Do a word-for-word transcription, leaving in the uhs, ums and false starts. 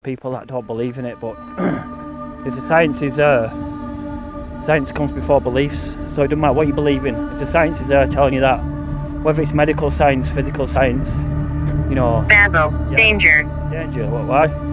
people that don't believe in it, but if the science is there, science comes before beliefs, so it doesn't matter what you believe in. If the science is there telling you that, whether it's medical science, physical science, you know... Basil, yeah, danger. Danger, what, why?